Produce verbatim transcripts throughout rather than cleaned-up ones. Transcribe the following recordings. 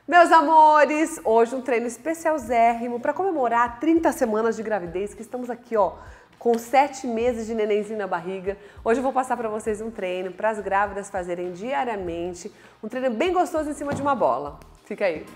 Meus amores, hoje um treino especialzérrimo para comemorar trinta semanas de gravidez, que estamos aqui, ó, com sete meses de nenenzinho na barriga. Hoje eu vou passar para vocês um treino para as grávidas fazerem diariamente, um treino bem gostoso em cima de uma bola. Fica aí.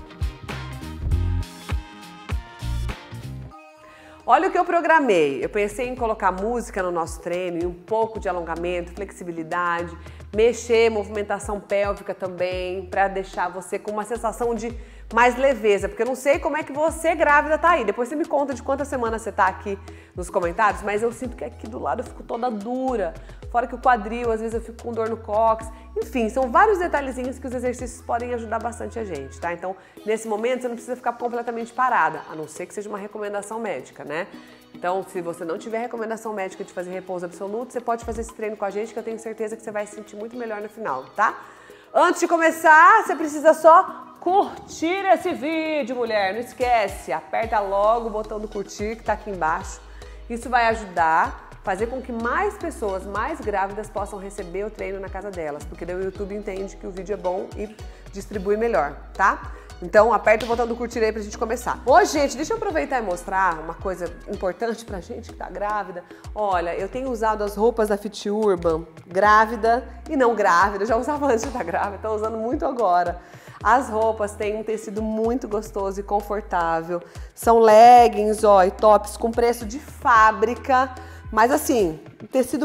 Olha o que eu programei. Eu pensei em colocar música no nosso treino e um pouco de alongamento, flexibilidade, mexer, movimentação pélvica também, para deixar você com uma sensação de mais leveza, porque eu não sei como é que você grávida tá aí. Depois você me conta de quantas semanas você tá aqui nos comentários, mas eu sinto que aqui do lado eu fico toda dura, fora que o quadril, às vezes eu fico com dor no cóccix. Enfim, são vários detalhezinhos que os exercícios podem ajudar bastante a gente, tá? Então, nesse momento, você não precisa ficar completamente parada, a não ser que seja uma recomendação médica, né? Então, se você não tiver recomendação médica de fazer repouso absoluto, você pode fazer esse treino com a gente, que eu tenho certeza que você vai se sentir muito melhor no final, tá? Antes de começar, você precisa só curtir esse vídeo, mulher. Não esquece, aperta logo o botão do curtir que tá aqui embaixo. Isso vai ajudar a fazer com que mais pessoas, mais grávidas, possam receber o treino na casa delas, porque daí o YouTube entende que o vídeo é bom e distribui melhor, tá? Então, aperta o botão do curtir aí pra gente começar. Hoje, gente, deixa eu aproveitar e mostrar uma coisa importante pra gente que tá grávida. Olha, eu tenho usado as roupas da Fit Urban, grávida e não grávida. Eu já usava antes de estar grávida, tô usando muito agora. As roupas têm um tecido muito gostoso e confortável. São leggings, ó, e tops com preço de fábrica. Mas assim, um tecido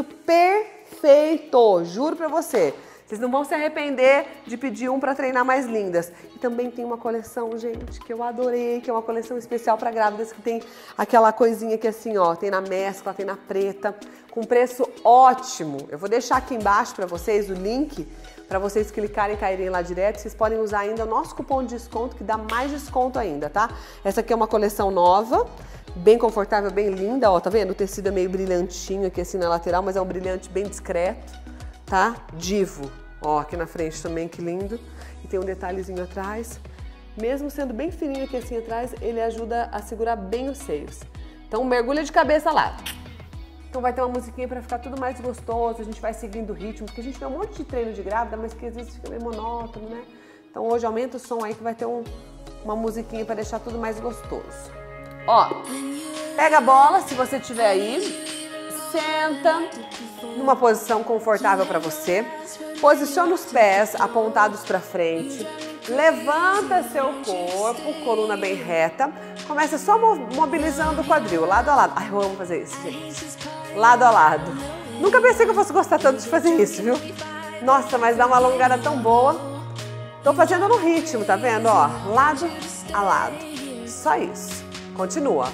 perfeito, juro pra você. Vocês não vão se arrepender de pedir um para treinar mais lindas. E também tem uma coleção, gente, que eu adorei, que é uma coleção especial para grávidas, que tem aquela coisinha que assim, ó, tem na mescla, tem na preta, com preço ótimo. Eu vou deixar aqui embaixo para vocês o link, para vocês clicarem e caírem lá direto. Vocês podem usar ainda o nosso cupom de desconto, que dá mais desconto ainda, tá? Essa aqui é uma coleção nova, bem confortável, bem linda, ó, tá vendo? O tecido é meio brilhantinho aqui assim na lateral, mas é um brilhante bem discreto. Tá? Divo. Ó, aqui na frente também, que lindo. E tem um detalhezinho atrás. Mesmo sendo bem fininho aqui assim atrás, ele ajuda a segurar bem os seios. Então mergulha de cabeça lá. Então vai ter uma musiquinha pra ficar tudo mais gostoso, a gente vai seguindo o ritmo, porque a gente tem um monte de treino de grávida, mas que às vezes fica meio monótono, né? Então hoje aumenta o som aí que vai ter um, uma musiquinha pra deixar tudo mais gostoso. Ó, pega a bola, se você tiver aí. Senta numa posição confortável para você, posiciona os pés apontados para frente, levanta seu corpo, coluna bem reta, começa só mobilizando o quadril, lado a lado. Ai, eu amo fazer isso, gente. Lado a lado. Nunca pensei que eu fosse gostar tanto de fazer isso, viu? Nossa, mas dá uma alongada tão boa. Tô fazendo no ritmo, tá vendo? Ó, lado a lado. Só isso. Continua.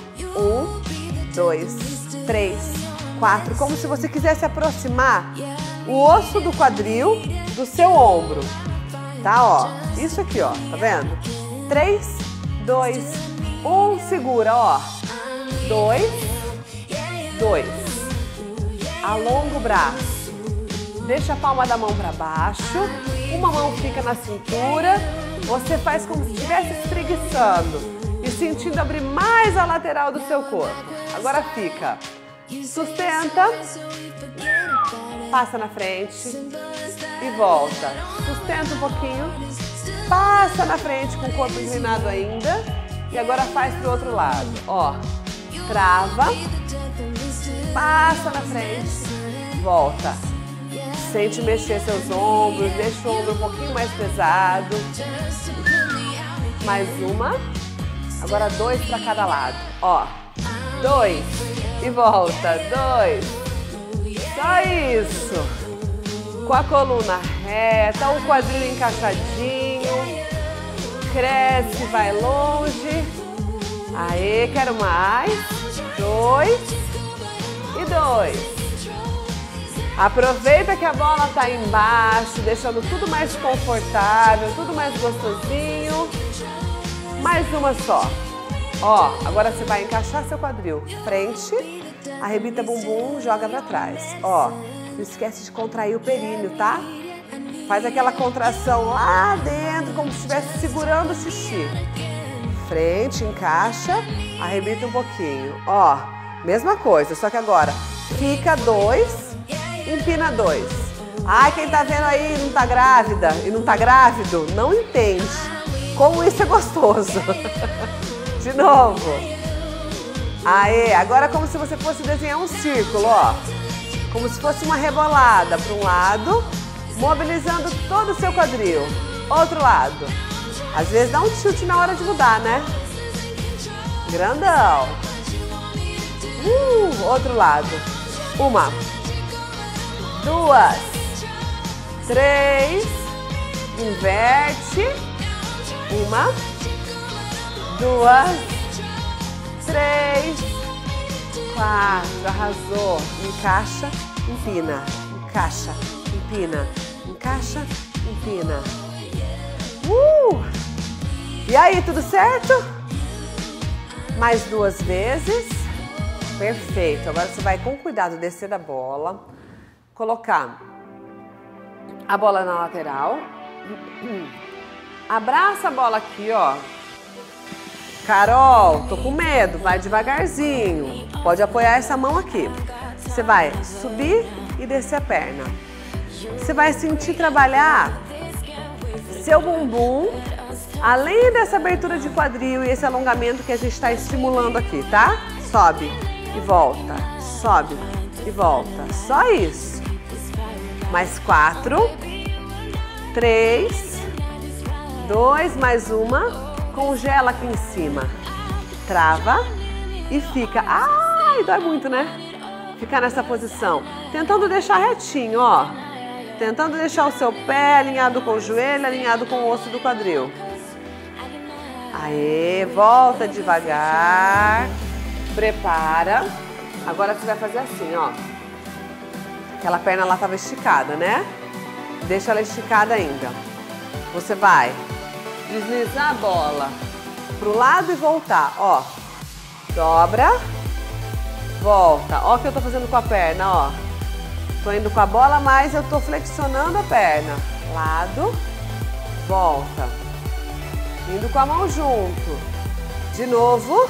Um, dois, três, quatro, como se você quisesse aproximar o osso do quadril do seu ombro, tá? Ó, isso aqui, ó, tá vendo? Três, dois, um, segura, ó. Dois, dois. Alonga o braço. Deixa a palma da mão para baixo. Uma mão fica na cintura. Você faz como se estivesse espreguiçando e sentindo abrir mais a lateral do seu corpo. Agora fica. Sustenta, passa na frente e volta. Sustenta um pouquinho, passa na frente com o corpo inclinado ainda e agora faz pro outro lado. Ó, trava, passa na frente, volta. Sente mexer seus ombros, deixa o ombro um pouquinho mais pesado. Mais uma. Agora dois para cada lado. Ó, dois. E volta, dois, só isso, com a coluna reta, o quadril encaixadinho, cresce, vai longe, aê, quero mais, dois e dois, aproveita que a bola tá embaixo, deixando tudo mais confortável, tudo mais gostosinho, mais uma só. Ó, agora você vai encaixar seu quadril frente, arrebita bumbum, joga pra trás. Ó, não esquece de contrair o períneo, tá? Faz aquela contração lá dentro, como se estivesse segurando o xixi. Frente, encaixa, arrebita um pouquinho. Ó, mesma coisa, só que agora fica dois, empina dois. Ai, quem tá vendo aí não tá grávida e não tá grávido, não entende. Como isso é gostoso. De novo. Aê, agora como se você fosse desenhar um círculo, ó. Como se fosse uma rebolada para um lado, mobilizando todo o seu quadril. Outro lado. Às vezes dá um tilt na hora de mudar, né? Grandão. Uh, outro lado. Uma. Duas. Três. Inverte. Uma. Duas. Três. Quatro. Arrasou. Encaixa. Empina. Encaixa. Empina. Encaixa. Empina. Uh! E aí, tudo certo? Mais duas vezes. Perfeito. Agora você vai com cuidado descer da bola. Colocar a bola na lateral. Abraça a bola aqui, ó. Carol, tô com medo. Vai devagarzinho. Pode apoiar essa mão aqui. Você vai subir e descer a perna. Você vai sentir trabalhar seu bumbum, além dessa abertura de quadril e esse alongamento que a gente está estimulando aqui, tá? Sobe e volta, sobe e volta. Só isso. Mais quatro, três, dois, mais uma. Congela aqui em cima. Trava e fica. Ai, dói muito, né? Ficar nessa posição. Tentando deixar retinho, ó. Tentando deixar o seu pé alinhado com o joelho, alinhado com o osso do quadril. Aê, volta devagar. Prepara. Agora você vai fazer assim, ó. Aquela perna lá estava esticada, né? Deixa ela esticada ainda. Você vai deslizar a bola pro lado e voltar, ó. Dobra. Volta. Ó o que eu tô fazendo com a perna, ó. Tô indo com a bola, mas eu tô flexionando a perna. Lado, volta. Indo com a mão junto. De novo.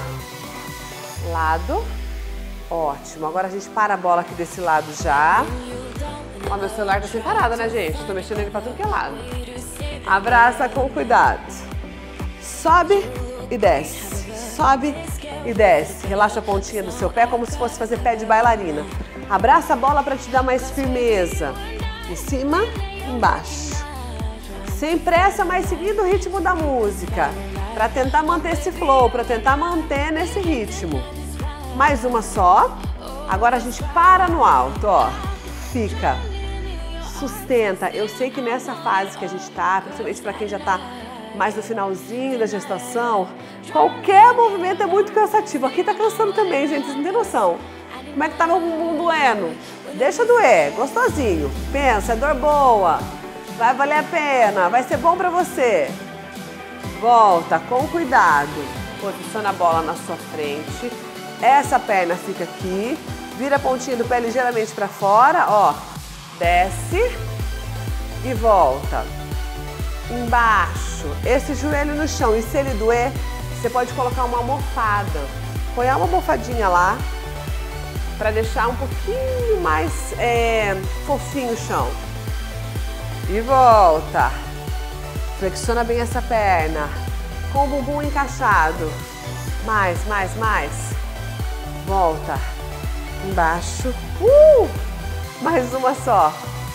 Lado. Ótimo. Agora a gente para a bola aqui desse lado já. Ó, meu celular tá sem parada, né, gente? Tô mexendo ele pra tudo que é lado. Abraça com cuidado. Sobe e desce. Sobe e desce. Relaxa a pontinha do seu pé como se fosse fazer pé de bailarina. Abraça a bola para te dar mais firmeza. Em cima, embaixo. Sem pressa, mas seguindo o ritmo da música. Para tentar manter esse flow, para tentar manter nesse ritmo. Mais uma só. Agora a gente para no alto, ó. Fica. Sustenta. Eu sei que nessa fase que a gente tá, principalmente para quem já tá mais no finalzinho da gestação, qualquer movimento é muito cansativo. Aqui tá cansando também, gente. Vocês não tem noção. Como é que tá meu bumbum doendo? Deixa doer, gostosinho. Pensa, é dor boa. Vai valer a pena, vai ser bom pra você. Volta, com cuidado. Posiciona a bola na sua frente. Essa perna fica aqui. Vira a pontinha do pé ligeiramente pra fora, ó. Desce e volta. Embaixo. Esse joelho no chão. E se ele doer, você pode colocar uma almofada. Põe uma almofadinha lá. Para deixar um pouquinho mais é, fofinho o chão. E volta. Flexiona bem essa perna. Com o bumbum encaixado. Mais, mais, mais. Volta. Embaixo. Uh! Mais uma só.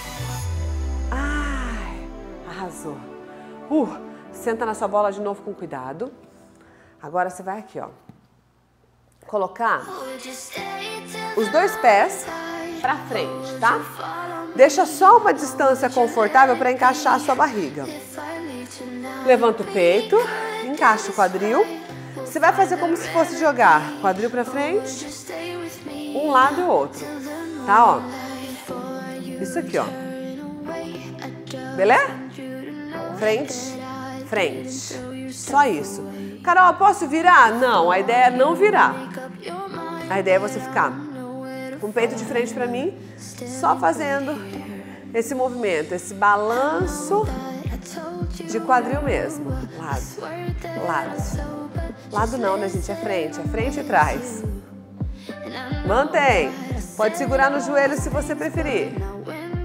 Ai, arrasou. Uh! Senta na sua bola de novo com cuidado. Agora você vai aqui, ó. Colocar os dois pés pra frente, tá? Deixa só uma distância confortável para encaixar a sua barriga. Levanta o peito, encaixa o quadril. Você vai fazer como se fosse jogar quadril pra frente, um lado e o outro, tá? Ó. Isso aqui, ó. Beleza? Frente, frente. Só isso. Carol, posso virar? Não, a ideia é não virar. A ideia é você ficar com o peito de frente pra mim, só fazendo esse movimento, esse balanço de quadril mesmo. Lado, lado. Lado não, né, gente? É frente, é frente e trás. Mantém. Pode segurar no joelho se você preferir.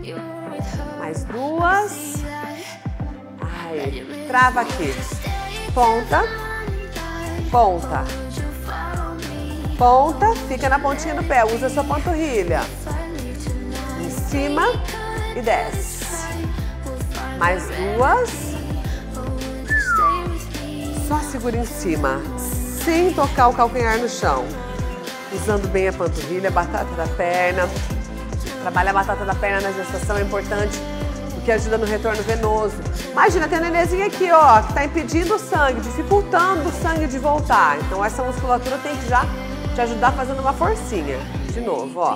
Mais duas. Aí, trava aqui. ponta, ponta, ponta, fica na pontinha do pé, usa a sua panturrilha. Em cima e desce. Mais duas. Só segura em cima, sem tocar o calcanhar no chão. Usando bem a panturrilha, a batata da perna. Trabalhar a batata da perna na gestação é importante, porque ajuda no retorno venoso. Imagina, tem a nenenzinha aqui, ó, que tá impedindo o sangue, dificultando o sangue de voltar. Então essa musculatura tem que já te ajudar fazendo uma forcinha. De novo, ó.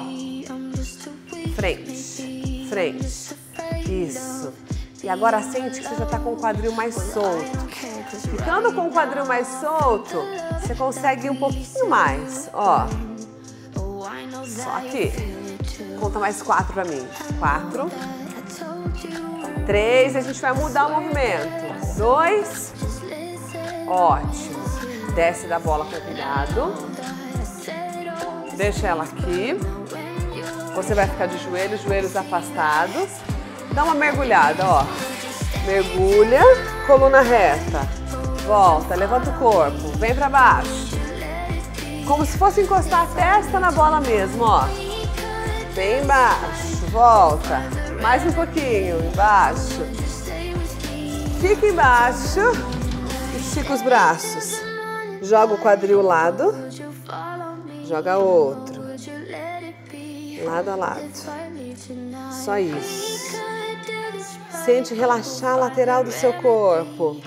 Frente, frente. Isso. E agora sente que você já tá com o quadril mais solto. Ficando com o quadril mais solto, você consegue ir um pouquinho mais, ó. Só aqui. Conta mais quatro pra mim. Quatro. Três, a gente vai mudar o movimento. Dois. Ótimo. Desce da bola com cuidado. Deixa ela aqui. Você vai ficar de joelhos, joelhos afastados. Dá uma mergulhada, ó. Mergulha, coluna reta. Volta, levanta o corpo. Vem pra baixo. Como se fosse encostar a testa na bola mesmo, ó. Bem embaixo. Volta. Mais um pouquinho. Embaixo. Fica embaixo. Estica os braços. Joga o quadril lado. Joga outro. Lado a lado. Só isso. Sente relaxar a lateral do seu corpo.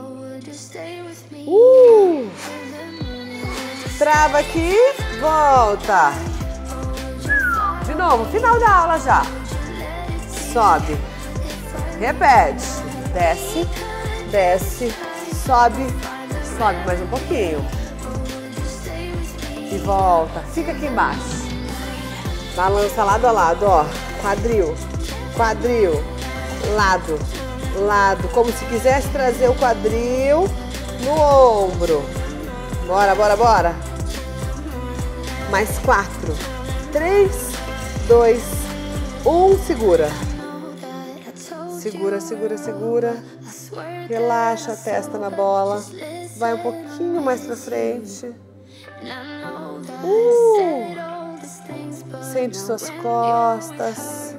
Uh! Trava aqui. Volta. De novo. Final da aula já. Sobe. Repete. Desce. Desce. Sobe. Sobe mais um pouquinho. E volta. Fica aqui embaixo. Balança lado a lado, ó. Quadril. Quadril. Lado. Lado. Como se quisesse trazer o quadril no ombro. Bora, bora, bora. Mais quatro. Três, dois, um. Segura. Segura, segura, segura. Relaxa a testa na bola. Vai um pouquinho mais pra frente. Uh! Sente suas costas.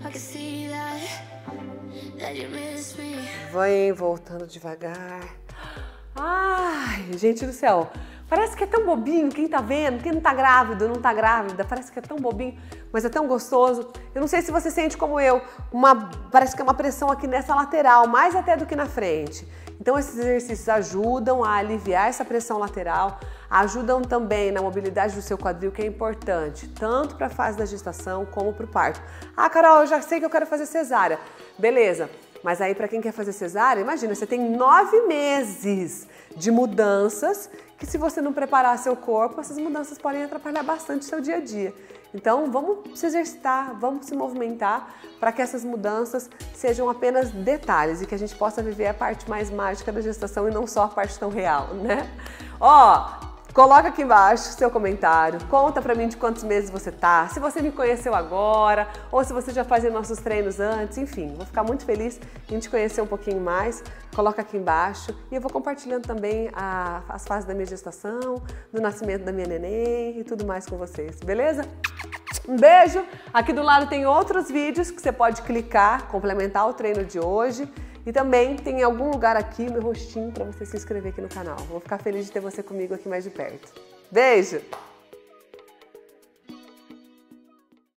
Vem voltando devagar. Ai, gente do céu. Parece que é tão bobinho, quem tá vendo, quem não tá grávido, não tá grávida, parece que é tão bobinho, mas é tão gostoso. Eu não sei se você sente como eu, uma, parece que é uma pressão aqui nessa lateral, mais até do que na frente. Então esses exercícios ajudam a aliviar essa pressão lateral, ajudam também na mobilidade do seu quadril, que é importante, tanto para a fase da gestação como para o parto. Ah, Carol, eu já sei que eu quero fazer cesárea. Beleza, mas aí para quem quer fazer cesárea, imagina, você tem nove meses de mudanças que, se você não preparar seu corpo, essas mudanças podem atrapalhar bastante o seu dia a dia. Então vamos se exercitar, vamos se movimentar para que essas mudanças sejam apenas detalhes e que a gente possa viver a parte mais mágica da gestação e não só a parte tão real, né? Ó, coloca aqui embaixo seu comentário, conta pra mim de quantos meses você tá, se você me conheceu agora ou se você já fazia nossos treinos antes, enfim, vou ficar muito feliz em te conhecer um pouquinho mais. Coloca aqui embaixo e eu vou compartilhando também a, as fases da minha gestação, do nascimento da minha neném e tudo mais com vocês, beleza? Um beijo! Aqui do lado tem outros vídeos que você pode clicar, complementar o treino de hoje. E também tem em algum lugar aqui o meu rostinho para você se inscrever aqui no canal. Vou ficar feliz de ter você comigo aqui mais de perto. Beijo!